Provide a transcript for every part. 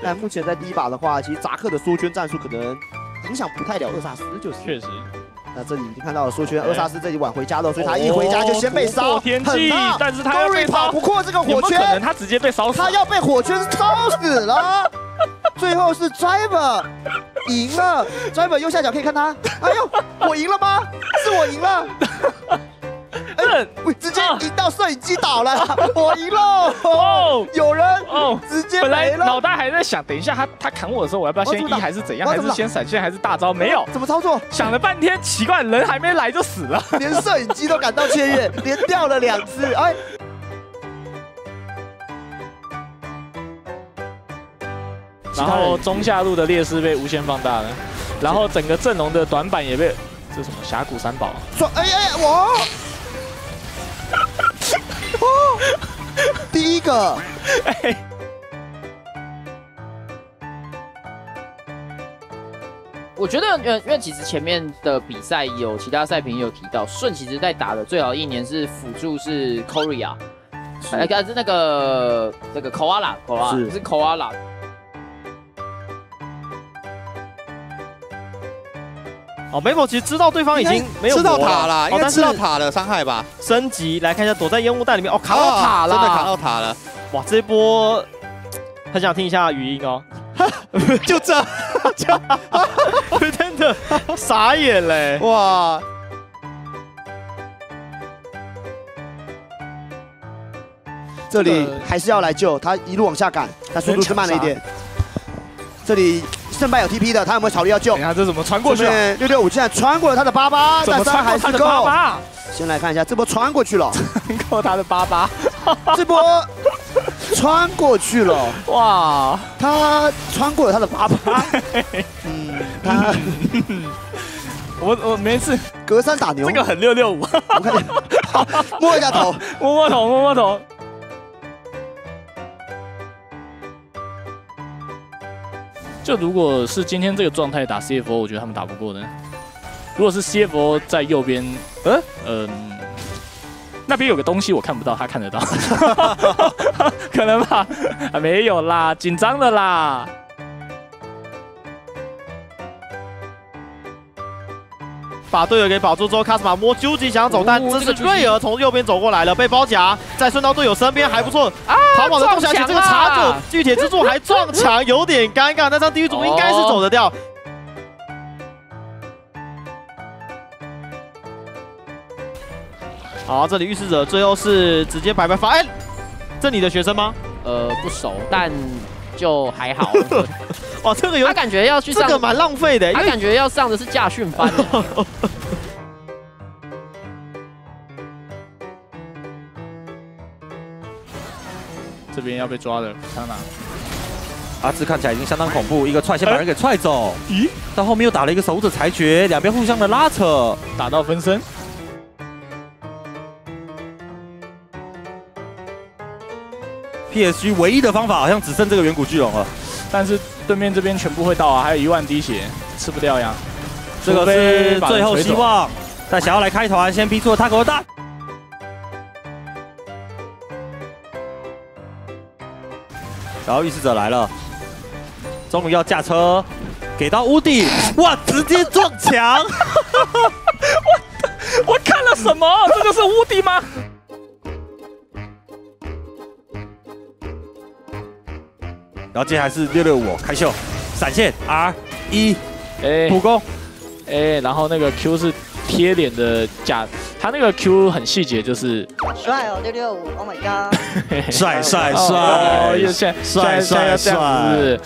但目前在第一把的话，其实扎克的缩圈战术可能影响不太了厄萨斯，就是。 确实。 那这里已经看到了缩圈，厄萨斯这里晚回家了，所以他一回家就先被烧， 天际，但是他要被跑不过这个火圈， 可能他直接被烧死， 他要被火圈烧死了。最后是 Driver 赢了 ，Driver 右下角可以看他，哎呦，我赢了吗？是我赢了。哎，直接赢到摄影机倒了，我赢了！哦，有人直接本来脑袋还在想，等一下他砍我的时候，我要不要先 E 还是怎样，还是先闪现还是大招？没有， 怎么操作？ 想了半天，奇怪，人还没来就死了， 连摄影机都感到雀跃，连掉了2次，哎。 然后中下路的劣势被无限放大了，然后整个阵容的短板也被这什么峡谷三宝？ 哎，我。 第一个， 我觉得，因为其实前面的比赛有其他赛评有提到，顺其实在打的最好一年是辅助是 Korea， 是那个 Koala 是 Koala。 哦 ，Memo 其实知道对方已经没有吃到塔了，应该吃到塔的伤害吧？ 升级来看一下，躲在烟雾弹里面，哦，卡到塔了， 真的卡到塔了！ 哇，这一波很想听一下语音哦， 就这， 真的傻眼嘞！ 哇， 这里还是要来救他，一路往下赶，但速度是慢了一点。这里。 胜败有 TP 的，他有没有考虑要救？ 等下这怎么穿过去 ？665竟然穿过了他的88，但3还是够。先来看一下，这波穿过去了， 穿过他的88， 这波穿过去了， 哇！ 他穿过了他的88，他我没事， 隔山打牛， 这个很665， 我看见，好，摸一下头， 摸摸头。 就如果是今天这个状态打 CFO， 我觉得他们打不过的。如果是 CFO 在右边，那边有个东西我看不到，他看得到，可能吧？啊，没有啦，紧张的啦。 把队友给保住之后，卡斯马摸究极想要走，但这是瑞尔从右边走过来了，被包夹，再顺到队友身边还不错。逃跑的动下去，这个茶酒巨铁之柱还撞墙，有点尴尬。那张地狱组应该是走得掉。好，这里预示者最后是直接白发，哎，这你的学生吗？ 不熟，但就还好。 哇，这个有， 他感觉要去上， 这个蛮浪费的， 他感觉要上的是驾训班。 这边要被抓了，看哪？ 阿志看起来已经相当恐怖，一个踹先把人给踹走，咦？到后面又打了一个守护者裁决，两边互相的拉扯， 打到分身。 PSG 唯一的方法好像只剩这个远古巨龙了， 但是对面这边全部会到啊，还有1万滴血，吃不掉呀。 这个是最后希望，但想要来开团，先逼出了他口大。然后预示者来了，终于要驾车，给到屋顶，哇，直接撞墙！ 我看了什么？这个是屋顶吗？ 然后接下来是665开秀，闪现 R1，普攻， 然后那个 Q 是贴脸的假，他那个 Q 很细节，就是帅哦665 ，Oh my god， 帅， 哦，现在要这样子。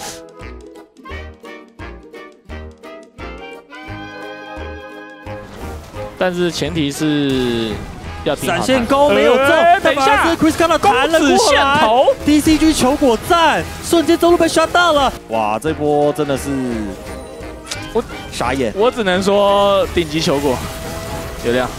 但是前提是。 闪现钩没有中， 等一下 ，Chris 看到弹了过来 ，DCG 球果战，瞬间中路被刷到了，哇，这波真的是我傻眼， 我只能说顶级球果，流量。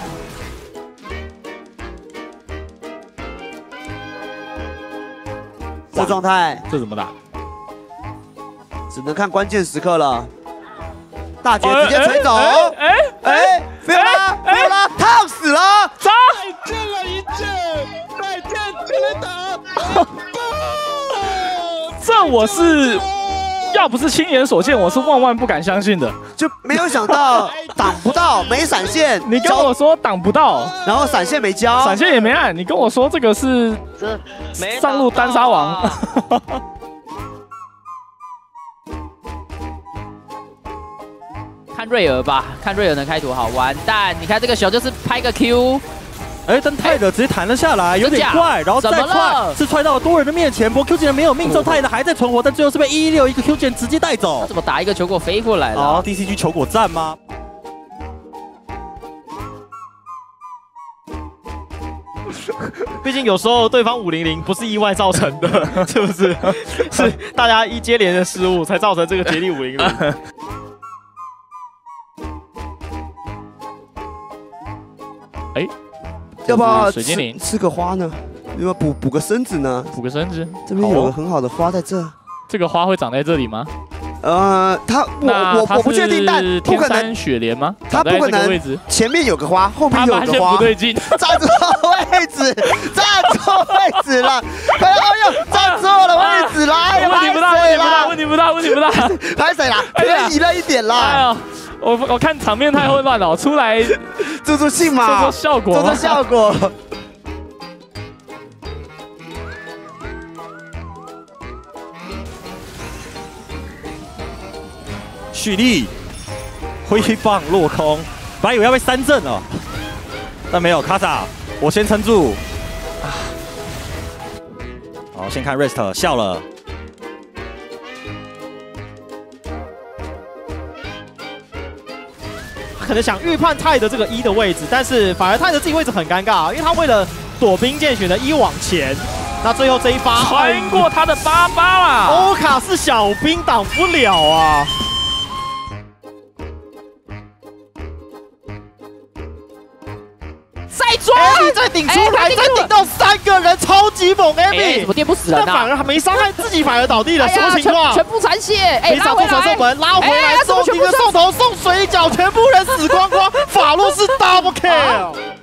这状态， 这怎么打？ 只能看关键时刻了。大绝直接锤走，菲欧拉烫死了， 走！ 见了一箭，再见全垒打， 这我是。要不是亲眼所见，我是万万不敢相信的。 就没有想到挡不到，没闪现。 你跟我说挡不到， 然后闪现没交， 闪现也没按。你跟我说这个是上路单杀王。 看瑞尔吧，看瑞尔能开图好。完蛋，你看这个球就是拍个 Q。 哎，但泰德直接弹了下来，有点快，然后再快是踹到了多人的面前，不过 Q 键没有命中，泰德还在存活，但最后是被116一个 Q 键直接带走。 他怎么打一个球果飞过来了？ 好 ，DCG 球果战吗？ 毕竟有时候对方500不是意外造成的，是不是？是大家一接连的失误才造成这个杰力500。 哎， 要不要水精灵吃个花呢？要不要补个身子呢？ 补个身子。 这边有个很好的花在这。 这个花会长在这里吗？ 我不确定，但不可能雪莲吗？ 它不可能。前面有个花，后面有个花， 不对劲， 站错位置，站错位置了！哎呦，站错了位置啦！ 问题不大，问题不大，问题不大。 拍谁啦？偏移了一点啦！哎呀， 我看场面太混乱了，出来助助兴嘛， 做效果， 做效果。 蓄力，挥棒落空，本来以为要被3阵了，但没有。卡萨，我先撑住。好，先看 Rest 笑了。 他可能想预判泰德这个1的位置，但是反而泰德自己位置很尴尬，因为他为了躲兵剑选择1往前。那最后这一发穿过他的88啦， 欧卡是小兵挡不了啊。 再抓 ，Abby 再顶出来，再顶到3个人，超级猛 ，Abby 怎么电不死人啊？ 但反而还没伤害自己，反而倒地了，什么情况？ 全部残血， 拉回来，传送门拉回来，送一个送头，送水饺，全部人死光光，法洛是 double kill。